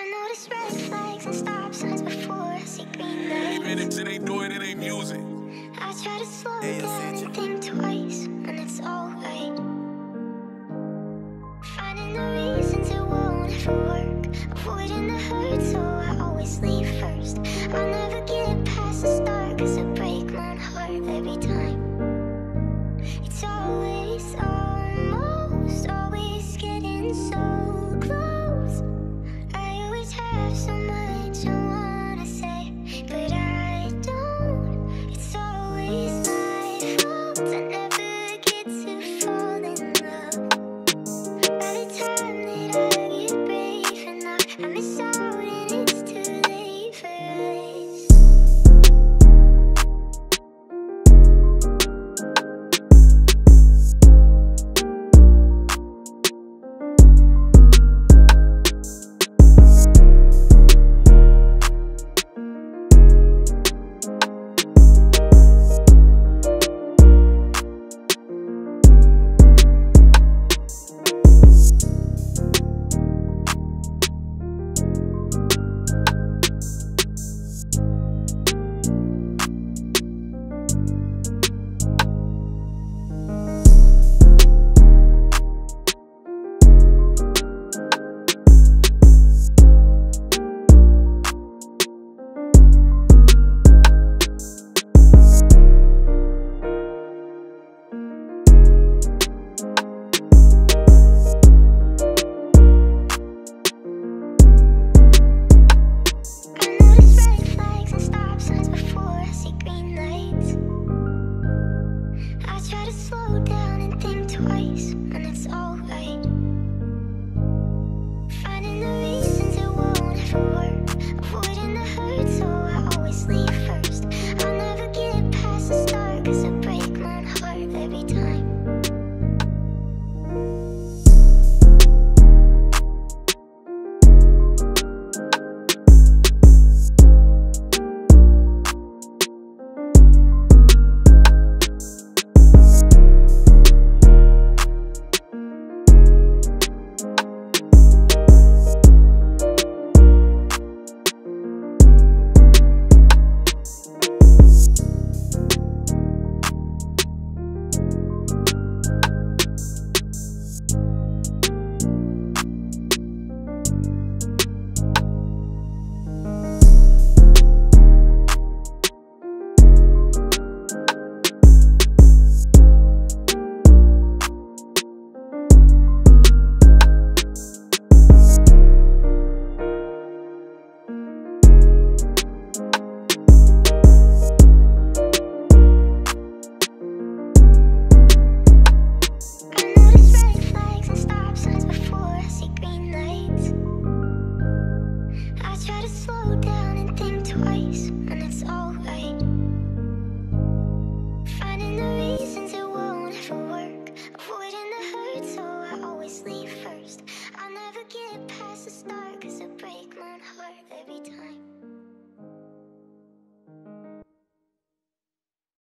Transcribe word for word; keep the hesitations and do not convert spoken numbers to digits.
notice red flags and stop signs before I see green lights. Even if it ain't doing it, ain't music. I try to slow down and think twice when it's alright. Finding the reasons it won't ever work, avoiding the hurt, so I always leave first. I'll never get past the start, cause it breaks my heart every time. It's always, almost, always getting so close. I always have so much